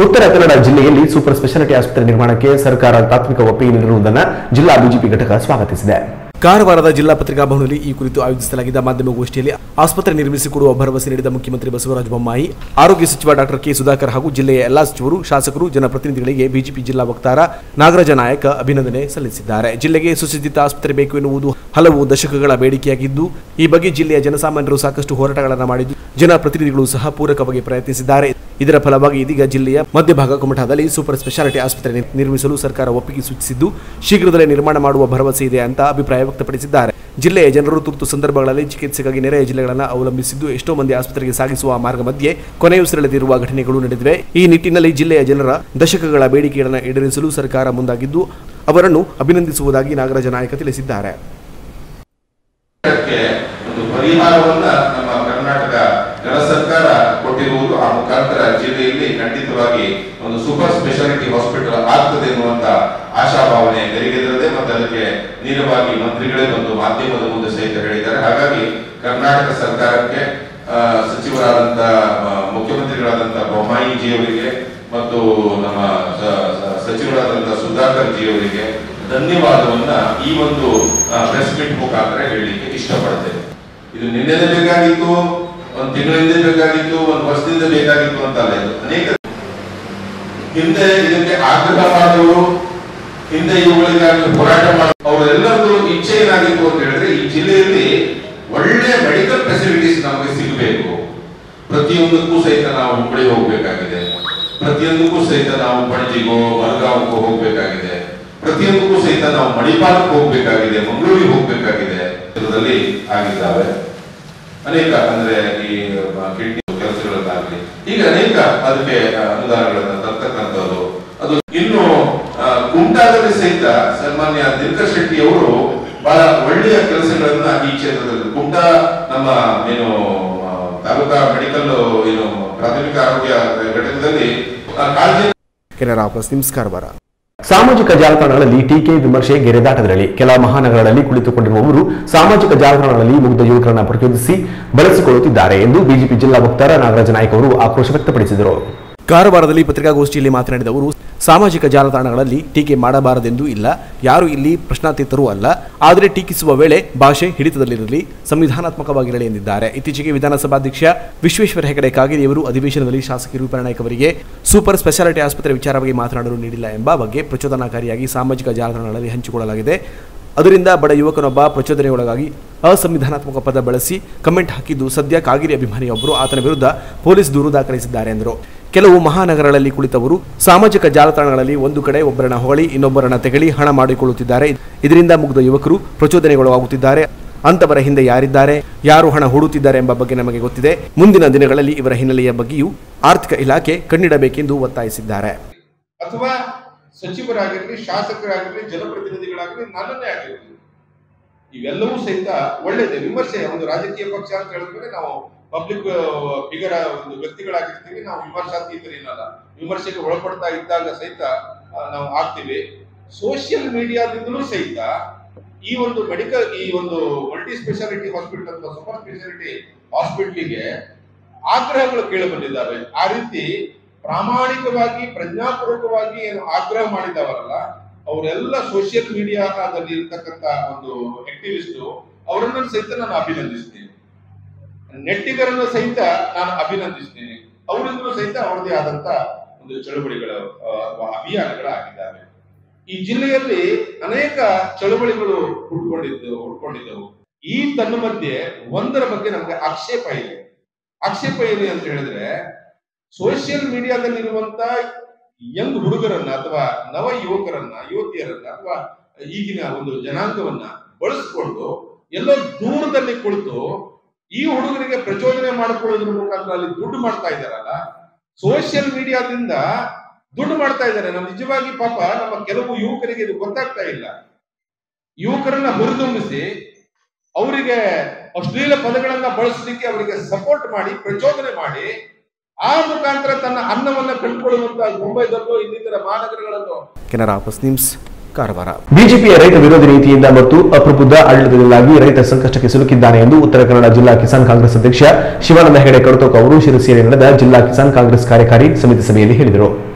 ಉತ್ತರ ಕನ್ನಡ ಜಿಲ್ಲೆಯಲ್ಲಿ super speciality ಆಸ್ಪತ್ರೆ ನಿರ್ಮಾಣಕ್ಕೆ ಸರ್ಕಾರ ತಾತ್ವಿಕ ಒಪ್ಪಿಗೆ ನೀಡಿರುವುದನ್ನು ಜಿಲ್ಲಾ ಬಿಜೆಪಿ ಘಟಕ ಸ್ವಾಗತಿಸಿದೆ. ಕಾರವಾರದ ಜಿಲ್ಲಾ ಪತ್ರಿಕಾ ಭವನದಲ್ಲಿ ಈ ಕುರಿತು ಆಯೋಜಿಸಲಾಗಿದ್ದ ಮಾಧ್ಯಮಗೋಷ್ಠಿಯಲ್ಲಿ ಆಸ್ಪತ್ರೆ ನಿರ್ಮಿಸಿಕೊಡುವ ಭರವಸೆ ನೀಡಿದ ಮುಖ್ಯಮಂತ್ರಿ ಬಸವರಾಜ ಬೊಮ್ಮಾಯಿ, ಆರೋಗ್ಯ ಸಚಿವ ಡಾಕ್ಟರ್ ಕೆ ಸುಧಾಕರ್ ಹಾಗೂ ಜಿಲ್ಲೆಯ ಎಲ್ಲಾ ಸಚಿವರು, ಶಾಸಕರು, ಜನಪ್ರತಿನಿಧಿಗಳಿಗೆ ಬಿಜೆಪಿ ಜಿಲ್ಲಾ ವಕ್ತಾರ ನಾಗರಾಜ ನಾಯಕ ಅಭಿನಂದನೆ ಸಲ್ಲಿಸಿದ್ದಾರೆ. ಜಿಲ್ಲೆಗೆ ಸುಸಜ್ಜಿತ ಆಸ್ಪತ್ರೆ ಬೇಕು ಎನ್ನುವುದು ಹಲವು ದಶಕಗಳ ಬೇಡಿಕೆಯಾಗಿದ್ದು, ಈ ಬಗ್ಗೆ ಜಿಲ್ಲೆಯ ಜನಸಾಮಾನ್ಯರು ಸಾಕಷ್ಟು ಹೋರಾಟಗಳನ್ನು ಮಾಡಿದ್ದು, ಜನಪ್ರತಿನಿಧಿಗಳು ಸಹ ಪೂರಕವಾಗಿ ಪ್ರಯತ್ನಿಸಿದ್ದಾರೆ. ಇದರ ಫಲವಾಗಿ ಇದೀಗ ಜಿಲ್ಲೆಯ ಮಧ್ಯಭಾಗ ಕುಮಟಾದಲ್ಲಿ ಸೂಪರ್ ಸ್ಪೆಷಾಲಿಟಿ ಆಸ್ಪತ್ರೆ ನಿರ್ಮಿಸಲು ಸರ್ಕಾರ ಒಪ್ಪಿಗೆ ಸೂಚಿಸಿದ್ದು, ಶೀಘ್ರದಲ್ಲೇ ನಿರ್ಮಾಣ ಮಾಡುವ ಭರವಸೆ ಇದೆ ಅಂತ ಅಭಿಪ್ರಾಯ ವ್ಯಕ್ತಪಡಿಸಿದ್ದಾರೆ. ಜಿಲ್ಲೆಯ ಜನರು ತುರ್ತು ಸಂದರ್ಭಗಳಲ್ಲಿ ಚಿಕಿತ್ಸೆಗಾಗಿ ನೆರೆಯ ಜಿಲ್ಲೆಗಳನ್ನು ಅವಲಂಬಿಸಿದ್ದು, ಎಷ್ಟೋ ಮಂದಿ ಆಸ್ಪತ್ರೆಗೆ ಸಾಗಿಸುವ ಮಾರ್ಗ ಮಧ್ಯೆ ಕೊನೆಯುಸಿರೆಳೆದಿರುವ ಘಟನೆಗಳು ನಡೆದಿವೆ. ಈ ನಿಟ್ಟಿನಲ್ಲಿ ಜಿಲ್ಲೆಯ ಜನರ ದಶಕಗಳ ಬೇಡಿಕೆಗಳನ್ನು ಈಡೇರಿಸಲು ಸರ್ಕಾರ ಮುಂದಾಗಿದ್ದು, ಅವರನ್ನು ಅಭಿನಂದಿಸುವುದಾಗಿ ನಾಗರಾಜ ನಾಯಕ ತಿಳಿಸಿದ್ದಾರೆ. ಸರ್ಕಾರ ಕೊಟ್ಟಿರುವುದು ಆ ಮುಖಾಂತರ ಜಿಲ್ಲೆಯಲ್ಲಿ ಖಂಡಿತವಾಗಿ ಒಂದು ಸೂಪರ್ ಸ್ಪೆಷಾಲಿಟಿ ಹಾಸ್ಪಿಟಲ್ ಆಗ್ತದೆ ಎನ್ನುವಂತ ಆಶಾಭಾವನೆ ನೆರವೇರಿದೆ ಮತ್ತು ಅದಕ್ಕೆ ನೇರವಾಗಿ ಮಂತ್ರಿಗಳೇ ಬಂದು ಮಾಧ್ಯಮದ ಮುಂದೆ ಸಹಿತ ಹೇಳಿದ್ದಾರೆ. ಹಾಗಾಗಿ ಕರ್ನಾಟಕ ಸರ್ಕಾರಕ್ಕೆ ಸಚಿವರಾದಂತ ಮುಖ್ಯಮಂತ್ರಿಗಳಾದಂತ ಬೊಮ್ಮಾಯಿ ಜಿ ಅವರಿಗೆ ಮತ್ತು ನಮ್ಮ ಸಚಿವರಾದಂತ ಸುಧಾಕರ್ ಜಿ ಅವರಿಗೆ ಧನ್ಯವಾದವನ್ನ ಈ ಒಂದು ಪ್ರೆಸ್ ಮೀಟ್ ಮುಖಾಂತರ ಹೇಳಲಿಕ್ಕೆ ಇಷ್ಟಪಡ್ತೇನೆ. ಇದು ನಿನ್ನೆನೇ ಬೇಕಾಗಿತ್ತು, ಒಂದು ತಿಂಗಳಿಂದ ಬೇಕಾಗಿತ್ತು, ಒಂದು ವರ್ಷದಿಂದ ಬೇಕಾಗಿತ್ತು ಅಂತ ಅಲ್ಲ. ಇದು ಅನೇಕ ಹಿಂದೆ ಇದಕ್ಕೆ ಆಗ್ರಹ ಮಾಡಿದವರು, ಹಿಂದೆ ಇವುಗಳಿಗಾಗಿ ಹೋರಾಟ ಮಾಡಿದವರು, ಅವರೆಲ್ಲರದು ಇಚ್ಛೆ ಏನಾಗಿತ್ತು ಅಂತ ಹೇಳಿದ್ರೆ ಈ ಜಿಲ್ಲೆಯಲ್ಲಿ ಒಳ್ಳೆ ಮೆಡಿಕಲ್ ಫೆಸಿಲಿಟೀಸ್ ನಮಗೆ ಸಿಗಬೇಕು. ಪ್ರತಿಯೊಂದಕ್ಕೂ ಸಹಿತ ನಾವು ಹುಬ್ಬಳ್ಳಿ ಹೋಗ್ಬೇಕಾಗಿದೆ, ಪ್ರತಿಯೊಂದಕ್ಕೂ ಸಹಿತ ನಾವು ಪಣಜಿಗೋ ಮಲಗಾಂವ್ಗೋ ಹೋಗ್ಬೇಕಾಗಿದೆ, ಪ್ರತಿಯೊಂದಕ್ಕೂ ಸಹಿತ ನಾವು ಮಣಿಪಾಲಕ್ಕೆ ಹೋಗ್ಬೇಕಾಗಿದೆ, ಮಂಗಳೂರಿಗೆ ಹೋಗ್ಬೇಕಾಗಿದೆ. ಇದರಲ್ಲಿ ಆಗಿದ್ದಾವೆ ಅನೇಕ, ಅಂದ್ರೆ ಈ ಕಿಡ್ನಿ ಕೆಲಸಗಳನ್ನಾಗಲಿ ಈಗ ಅನೇಕ ಅದಕ್ಕೆ ಅನುದಾನಗಳನ್ನು ತರ್ತಕ್ಕಂಥದ್ದು. ಅದು ಇನ್ನು ಕುಮಟಾದಲ್ಲಿ ಸಹಿತ ಸನ್ಮಾನ್ಯ ದಿನಕರ್ ಶೆಟ್ಟಿ ಅವರು ಬಹಳ ಒಳ್ಳೆಯ ಕೆಲಸಗಳನ್ನ ಈ ಕ್ಷೇತ್ರದಲ್ಲಿ, ಕುಮಟಾ ನಮ್ಮ ಏನು ತಾಲೂಕಾ ಮೆಡಿಕಲ್ ಏನು ಪ್ರಾಥಮಿಕ ಆರೋಗ್ಯ ಘಟಕದಲ್ಲಿ ಕಾಳಜಿ. Canara plus news Karwar. ಸಾಮಾಜಿಕ ಜಾಲತಾಣಗಳಲ್ಲಿ ಟೀಕೆ, ವಿಮರ್ಶೆ, ಗೆರೆದಾಟದಲ್ಲಿ ಕೆಲ ಮಹಾನಗರಗಳಲ್ಲಿ ಕುಳಿತುಕೊಂಡಿರುವವರು ಸಾಮಾಜಿಕ ಜಾಲತಾಣಗಳಲ್ಲಿ ಮುಗ್ಧ ಯುವಕರನ್ನು ಪ್ರಚೋದಿಸಿ ಬಳಸಿಕೊಳ್ಳುತ್ತಿದ್ದಾರೆ ಎಂದು ಬಿಜೆಪಿ ಜಿಲ್ಲಾ ವಕ್ತಾರ ನಾಗರಾಜ ನಾಯಕ್ ಅವರು ಆಕ್ರೋಶ ವ್ಯಕ್ತಪಡಿಸಿದರು. ಕಾರವಾರದಲ್ಲಿ ಪತ್ರಿಕಾಗೋಷ್ಠಿಯಲ್ಲಿ ಮಾತನಾಡಿದ ಅವರು, ಸಾಮಾಜಿಕ ಜಾಲತಾಣಗಳಲ್ಲಿ ಟೀಕೆ ಮಾಡಬಾರದೆಂದೂ ಇಲ್ಲ, ಯಾರು ಇಲ್ಲಿ ಪ್ರಶ್ನಾತೀತರೂ ಅಲ್ಲ, ಆದರೆ ಟೀಕಿಸುವ ವೇಳೆ ಭಾಷೆ ಹಿಡಿತದಲ್ಲಿರಲಿ, ಸಂವಿಧಾನಾತ್ಮಕವಾಗಿರಲಿ ಎಂದಿದ್ದಾರೆ. ಇತ್ತೀಚೆಗೆ ವಿಧಾನಸಭಾಧ್ಯಕ್ಷ ವಿಶ್ವೇಶ್ವರ ಹೆಗಡೆ ಕಾಗೇರಿಯವರು ಅಧಿವೇಶನದಲ್ಲಿ ಶಾಸಕಿ ರೂಪನಾಯ್ಕ ಅವರಿಗೆ ಸೂಪರ್ ಸ್ಪೆಷಾಲಿಟಿ ಆಸ್ಪತ್ರೆ ವಿಚಾರವಾಗಿ ಮಾತನಾಡಲು ನೀಡಿಲ್ಲ ಎಂಬ ಬಗ್ಗೆ ಪ್ರಚೋದನಾಕಾರಿಯಾಗಿ ಸಾಮಾಜಿಕ ಜಾಲತಾಣಗಳಲ್ಲಿ ಹಂಚಿಕೊಳ್ಳಲಾಗಿದೆ. ಅದರಿಂದ ಬಡ ಯುವಕನೊಬ್ಬ ಪ್ರಚೋದನೆಯೊಳಗಾಗಿ ಅಸಂವಿಧಾನಾತ್ಮಕ ಪದ ಬಳಸಿ ಕಮೆಂಟ್ ಹಾಕಿದ್ದು ಸದ್ಯ ಕಾಗೇರಿ ಅಭಿಮಾನಿಯೊಬ್ಬರು ಆತನ ವಿರುದ್ಧ ಪೊಲೀಸ್ ದೂರು ದಾಖಲಿಸಿದ್ದಾರೆ ಎಂದರು. ಕೆಲವು ಮಹಾನಗರಗಳಲ್ಲಿ ಕುಳಿತವರು ಸಾಮಾಜಿಕ ಜಾಲತಾಣಗಳಲ್ಲಿ ಒಂದು ಕಡೆ ಒಬ್ಬರನ್ನ ಹೊಗಳಿ ಇನ್ನೊಬ್ಬರನ್ನ ತೆಗಳಿ ಹಣ ಮಾಡಿಕೊಳ್ಳುತ್ತಿದ್ದಾರೆ. ಇದರಿಂದ ಮುಗ್ಧ ಯುವಕರು ಪ್ರಚೋದನೆಗೊಳಗಾಗುತ್ತಿದ್ದಾರೆ. ಅಂತವರ ಹಿಂದೆ ಯಾರಿದ್ದಾರೆ, ಯಾರು ಹಣ ಹೂಡುತ್ತಿದ್ದಾರೆ ಎಂಬ ಬಗ್ಗೆ ನಮಗೆ ಗೊತ್ತಿದೆ. ಮುಂದಿನ ದಿನಗಳಲ್ಲಿ ಇವರ ಹಿನ್ನೆಲೆಯ ಬಗ್ಗೆಯೂ ಆರ್ಥಿಕ ಇಲಾಖೆ ಕಣ್ಣಿಡಬೇಕೆಂದು ಒತ್ತಾಯಿಸಿದ್ದಾರೆ. ಅಥವಾ ಸಚಿವರಾಗಿರಲಿ, ಶಾಸಕರಾಗಿರಲಿ, ಜನಪ್ರತಿನಿಧಿಗಳಾಗಿರಲಿ, ನನ್ನನ್ನೇ ಆಗಿರಲಿ, ಇವೆಲ್ಲವೂ ಸಹಿತ ಒಳ್ಳೆಯದೇ. ವಿಮರ್ಶೆ, ಒಂದು ರಾಜಕೀಯ ಪಕ್ಷ ಅಂತ ಹೇಳಿದ್ಮೇಲೆ ನಾವು ಪಬ್ಲಿಕ್ ಫಿಗರ್ ಒಂದು ವ್ಯಕ್ತಿಗಳಾಗಿರ್ತೀವಿ, ನಾವು ವಿಮರ್ಶಾತೀತರೇನಲ್ಲ. ವಿಮರ್ಶೆಗೆ ಒಳಪಡ್ತಾ ಇದ್ದಾಗ ಸಹಿತ ನಾವು ಆಗ್ತೀವಿ. ಸೋಷಿಯಲ್ ಮೀಡಿಯಾದಿಂದಲೂ ಸಹಿತ ಈ ಒಂದು ಮೆಡಿಕಲ್, ಈ ಒಂದು ಮಲ್ಟಿ ಸ್ಪೆಷಾಲಿಟಿ ಹಾಸ್ಪಿಟಲ್ ಅಥವಾ ಸೂಪರ್ ಸ್ಪೆಷಾಲಿಟಿ ಹಾಸ್ಪಿಟಲ್ಗೆ ಆಗ್ರಹಗಳು ಕೇಳಿ ಬಂದಿದ್ದಾವೆ. ಆ ರೀತಿ ಪ್ರಾಮಾಣಿಕವಾಗಿ ಪ್ರಜ್ಞಾಪೂರ್ವಕವಾಗಿ ಏನು ಆಗ್ರಹ ಮಾಡಿದವರಲ್ಲ, ಅವರೆಲ್ಲ ಸೋಷಿಯಲ್ ಮೀಡಿಯಾದಲ್ಲಿ ಇರ್ತಕ್ಕಂಥ ಒಂದು ಆಕ್ಟಿವಿಸ್ಟ್, ಅವರನ್ನು ಸಹಿತ ನಾನು ಅಭಿನಂದಿಸ್ತೀನಿ. ನೆಟ್ಟಿಗರನ್ನು ಸಹಿತ ನಾನು ಅಭಿನಂದಿಸ್ತೀನಿ. ಅವರಿಂದಲೂ ಸಹಿತ ಅವರದೇ ಆದಂತ ಒಂದು ಚಳುವಳಿಗಳ ಅಭಿಯಾನಗಳಾಗಿದ್ದಾವೆ. ಈ ಜಿಲ್ಲೆಯಲ್ಲಿ ಅನೇಕ ಚಳುವಳಿಗಳು ಹುಟ್ಕೊಂಡಿದ್ದವು. ಈ ತನ್ನ ಮಧ್ಯೆ ಒಂದರ ಬಗ್ಗೆ ನಮಗೆ ಆಕ್ಷೇಪ ಇದೆ. ಆಕ್ಷೇಪ ಏನು ಅಂತ ಹೇಳಿದ್ರೆ, ಸೋಷಿಯಲ್ ಮೀಡಿಯಾದಲ್ಲಿ ಇರುವಂತ ಯಂಗ್ ಹುಡುಗರನ್ನ ಅಥವಾ ನವ ಯುವಕರನ್ನ, ಯುವತಿಯರನ್ನ ಅಥವಾ ಈಗಿನ ಒಂದು ಜನಾಂಗವನ್ನ ಬಳಸಿಕೊಂಡು ಎಲ್ಲೋ ದೂರದಲ್ಲಿ ಕುಳಿತು ಈ ಹುಡುಗರಿಗೆ ಪ್ರಚೋದನೆ ಮಾಡಿಕೊಳ್ಳೋದ್ರ ಮುಖಾಂತರ ಅಲ್ಲಿ ದುಡ್ಡು ಮಾಡ್ತಾ ಇದ್ದಾರಲ್ಲ, ಸೋಷಿಯಲ್ ಮೀಡಿಯಾದಿಂದ ದುಡ್ಡು ಮಾಡ್ತಾ ಇದ್ದಾರೆ. ನಾವು ನಿಜವಾಗಿ ಪಾಪ ನಮ್ಮ ಕೆಲವು ಯುವಕರಿಗೆ ಇದು ಗೊತ್ತಾಗ್ತಾ ಇಲ್ಲ. ಯುವಕರನ್ನ ಹುರಿದುಂಬಿಸಿ ಅವರಿಗೆ ಅಶ್ಲೀಲ ಪದಗಳನ್ನ ಬಳಸಲಿಕ್ಕೆ ಅವರಿಗೆ ಸಪೋರ್ಟ್ ಮಾಡಿ, ಪ್ರಚೋದನೆ ಮಾಡಿ, ಆ ಮುಖಾಂತರ ತನ್ನ ಅನ್ನವನ್ನ ಕಂಡುಕೊಳ್ಳುವಂತ ಮುಂಬೈದಲ್ಲೂ ಇನ್ನಿತರ ಮಹಾನಗರಗಳಲ್ಲೂ. Canara plus news Karwar. ಬಿಜೆಪಿಯ ರೈತ ವಿರೋಧಿ ನೀತಿಯಿಂದ ಮತ್ತು ಅಪ್ರಬುದ್ಧ ಆಡಳಿತದಿಂದಾಗಿ ರೈತ ಸಂಕಷ್ಟಕ್ಕೆ ಸಿಲುಕಿದ್ದಾನೆ ಎಂದು ಉತ್ತರ ಕನ್ನಡ ಜಿಲ್ಲಾ ಕಿಸಾನ್ ಕಾಂಗ್ರೆಸ್ ಅಧ್ಯಕ್ಷ ಶಿವಾನಂದ ಹೆಗಡೆ ಕಡತೋಕ ಅವರು ಶಿರಸಿಯಲ್ಲಿ ನಡೆದ ಜಿಲ್ಲಾ ಕಿಸಾನ್ ಕಾಂಗ್ರೆಸ್ ಕಾರ್ಯಕಾರಿ ಸಮಿತಿ ಸಭೆಯಲ್ಲಿ ಹೇಳಿದರು.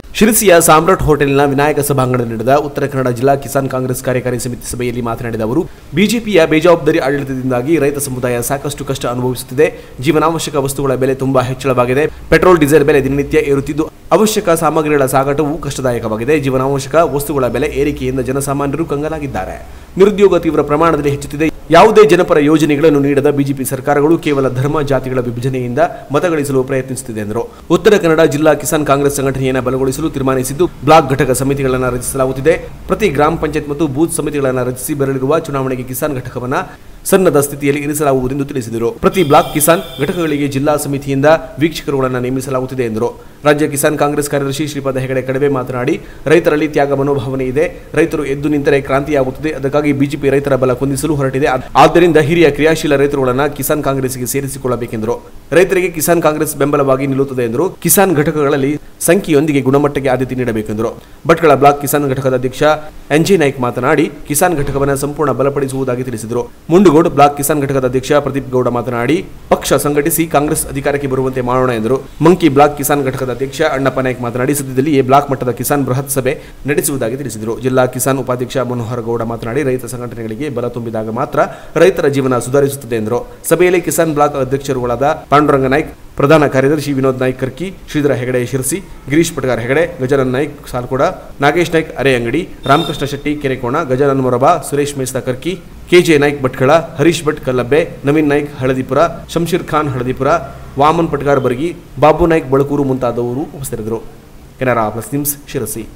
ಶಿರಸಿಯ ಸಾಮ್ರಾಟ್ ಹೋಟೆಲ್ನ ವಿನಾಯಕ ಸಭಾಂಗಣದಲ್ಲಿ ನಡೆದ ಉತ್ತರ ಕನ್ನಡ ಜಿಲ್ಲಾ ಕಿಸಾನ್ ಕಾಂಗ್ರೆಸ್ ಕಾರ್ಯಕಾರಿ ಸಮಿತಿ ಸಭೆಯಲ್ಲಿ ಮಾತನಾಡಿದ ಅವರು, ಬಿಜೆಪಿಯ ಬೇಜವಾಬ್ದಾರಿ ಆಡಳಿತದಿಂದಾಗಿ ರೈತ ಸಮುದಾಯ ಸಾಕಷ್ಟು ಕಷ್ಟ ಅನುಭವಿಸುತ್ತಿದೆ. ಜೀವನಾವಶ್ಯಕ ವಸ್ತುಗಳ ಬೆಲೆ ತುಂಬಾ ಹೆಚ್ಚಳವಾಗಿದೆ. ಪೆಟ್ರೋಲ್, ಡೀಸೆಲ್ ಬೆಲೆ ದಿನನಿತ್ಯ ಏರುತ್ತಿದ್ದು ಅವಶ್ಯಕ ಸಾಮಗ್ರಿಗಳ ಸಾಗಾಟವು ಕಷ್ಟದಾಯಕವಾಗಿದೆ. ಜೀವನಾವಶ್ಯಕ ವಸ್ತುಗಳ ಬೆಲೆ ಏರಿಕೆಯಿಂದ ಜನಸಾಮಾನ್ಯರು ಕಂಗಾಲಾಗಿದ್ದಾರೆ. ನಿರುದ್ಯೋಗ ತೀವ್ರ ಪ್ರಮಾಣದಲ್ಲಿ ಹೆಚ್ಚುತ್ತಿದೆ. ಯಾವುದೇ ಜನಪರ ಯೋಜನೆಗಳನ್ನು ನೀಡದ ಬಿಜೆಪಿ ಸರ್ಕಾರಗಳು ಕೇವಲ ಧರ್ಮ ಜಾತಿಗಳ ವಿಭಜನೆಯಿಂದ ಮತಗಳಿಸಲು ಪ್ರಯತ್ನಿಸುತ್ತಿದೆ ಎಂದರು. ಉತ್ತರ ಕನ್ನಡ ಜಿಲ್ಲಾ ಕಿಸಾನ್ ಕಾಂಗ್ರೆಸ್ ಸಂಘಟನೆಯನ್ನು ಬಲಗೊಳಿಸಲು ತೀರ್ಮಾನಿಸಿದ್ದು ಬ್ಲಾಕ್ ಘಟಕ ಸಮಿತಿಗಳನ್ನು ರಚಿಸಲಾಗುತ್ತಿದೆ. ಪ್ರತಿ ಗ್ರಾಮ ಪಂಚಾಯತ್ ಮತ್ತು ಬೂತ್ ಸಮಿತಿಗಳನ್ನು ರಚಿಸಿ ಬರಲಿರುವ ಚುನಾವಣೆಗೆ ಕಿಸಾನ್ ಘಟಕವನ್ನು ಸನ್ನದ್ಧ ಸ್ಥಿತಿಯಲ್ಲಿ ಇರಿಸಲಾಗುವುದೆಂದು ತಿಳಿಸಿದರು. ಪ್ರತಿ ಬ್ಲಾಕ್ ಕಿಸಾನ್ ಘಟಕಗಳಿಗೆ ಜಿಲ್ಲಾ ಸಮಿತಿಯಿಂದ ವೀಕ್ಷಕರುಗಳನ್ನು ನೇಮಿಸಲಾಗುತ್ತಿದೆ ಎಂದರು. ರಾಜ್ಯ ಕಿಸಾನ್ ಕಾಂಗ್ರೆಸ್ ಕಾರ್ಯದರ್ಶಿ ಶ್ರೀಪಾದ ಹೆಗಡೆ ಕಡವೆ ಮಾತನಾಡಿ, ರೈತರಲ್ಲಿ ತ್ಯಾಗ ಮನೋಭಾವನೆ ಇದೆ. ರೈತರು ಎದ್ದು ನಿಂತರೆ ಕ್ರಾಂತಿಯಾಗುತ್ತದೆ. ಅದಕ್ಕಾಗಿ ಬಿಜೆಪಿ ರೈತರ ಬಲ ಕುಂದಿಸಲು ಹೊರಟಿದೆ. ಆದ್ದರಿಂದ ಹಿರಿಯ ಕ್ರಿಯಾಶೀಲ ರೈತರುಗಳನ್ನು ಕಿಸಾನ್ ಕಾಂಗ್ರೆಸ್ಗೆ ಸೇರಿಸಿಕೊಳ್ಳಬೇಕೆಂದರು. ರೈತರಿಗೆ ಕಿಸಾನ್ ಕಾಂಗ್ರೆಸ್ ಬೆಂಬಲವಾಗಿ ನಿಲ್ಲುತ್ತದೆ ಎಂದರು. ಕಿಸಾನ್ ಘಟಕಗಳಲ್ಲಿ ಸಂಖ್ಯೆಯೊಂದಿಗೆ ಗುಣಮಟ್ಟಕ್ಕೆ ಆದ್ಯತೆ ನೀಡಬೇಕೆಂದರು. ಭಟ್ಕಳ ಬ್ಲಾಕ್ ಕಿಸಾನ್ ಘಟಕದ ಅಧ್ಯಕ್ಷ ಎನ್ಜೆ ನಾಯ್ಕ್ ಮಾತನಾಡಿ, ಕಿಸಾನ್ ಘಟಕವನ್ನು ಸಂಪೂರ್ಣ ಬಲಪಡಿಸುವುದಾಗಿ ತಿಳಿಸಿದರು. ಮುಂಡಗೋಡ್ ಬ್ಲಾಕ್ ಕಿಸಾನ್ ಘಟಕದ ಅಧ್ಯಕ್ಷ ಪ್ರದೀಪ್ ಗೌಡ ಮಾತನಾಡಿ, ಪಕ್ಷ ಸಂಘಟಿಸಿ ಕಾಂಗ್ರೆಸ್ ಅಧಿಕಾರಕ್ಕೆ ಬರುವಂತೆ ಮಾಡೋಣ ಎಂದರು. ಮಂಕಿ ಬ್ಲಾಕ್ ಕಿಸಾನ್ ಘಟಕದ ಅಧ್ಯಕ್ಷ ಅಣ್ಣಪ್ಪ ನಾಯ್ಕ್ ಮಾತನಾಡಿ, ಸದ್ಯದಲ್ಲಿಯೇ ಬ್ಲಾಕ್ ಮಟ್ಟದ ಕಿಸಾನ್ ಬೃಹತ್ ಸಭೆ ನಡೆಸುವುದಾಗಿ ತಿಳಿಸಿದರು. ಜಿಲ್ಲಾ ಕಿಸಾನ್ ಉಪಾಧ್ಯಕ್ಷ ಮನೋಹರ ಗೌಡ ಮಾತನಾಡಿ, ರೈತ ಸಂಘಟನೆಗಳಿಗೆ ಬಲ ತುಂಬಿದಾಗ ಮಾತ್ರ ರೈತರ ಜೀವನ ಸುಧಾರಿಸುತ್ತದೆ ಎಂದರು. ಸಭೆಯಲ್ಲಿ ಕಿಸಾನ್ ಬ್ಲಾಕ್ ಅಧ್ಯಕ್ಷರುಗಳಾದ ಪಾಂಡುರಂಗ ನಾಯ್ಕ್, ಪ್ರಧಾನ ಕಾರ್ಯದರ್ಶಿ ವಿನೋದ್ ನಾಯ್ಕ್ ಕರ್ಕಿ, ಶ್ರೀಧರ ಹೆಗಡೆ ಶಿರಸಿ, ಗಿರೀಶ್ ಪಟ್ಗಾರ್ ಹೆಗಡೆ, ಗಜಾನನ್ ನಾಯ್ಕ್ ಸಾಲ್ಕೋಡ, ನಾಗೇಶ್ ನಾಯ್ಕ್ ಅರೆಯಂಗಡಿ, ರಾಮಕೃಷ್ಣ ಶೆಟ್ಟಿ ಕೆರೆಕೋಣ, ಗಜಾನನ್ ಮೊರಬಾ, ಸುರೇಶ್ ಮೇಸ್ತಾ ಕರ್ಕಿ, ಕೆಜೆ ನಾಯ್ಕ್ ಭಟ್ಕಳ, ಹರೀಶ್ ಭಟ್ ಕಲ್ಲಬ್ಬೆ, ನವೀನ್ ನಾಯ್ಕ್ ಹಳದಿಪುರ, ಶಂಶೀರ್ ಖಾನ್ ಹಳದಿಪುರ, ವಾಮನ್ ಪಟ್ಗಾರ್ ಬರ್ಗಿ, ಬಾಬು ನಾಯ್ಕ್ ಬಳಕೂರು ಮುಂತಾದವರು ಉಪಸ್ಥಿತರಿದ್ದರು. Canara plus news Sirsi.